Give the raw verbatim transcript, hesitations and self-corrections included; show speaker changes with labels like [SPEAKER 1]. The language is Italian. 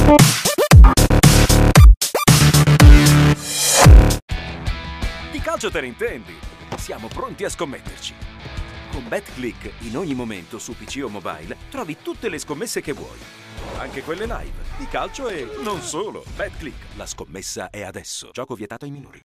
[SPEAKER 1] Di calcio te ne intendi? Siamo pronti a scommetterci. Con BetClick, in ogni momento su P C o mobile, trovi tutte le scommesse che vuoi. Anche quelle live, di calcio e non solo. BetClick, la scommessa è adesso. Gioco vietato ai minori.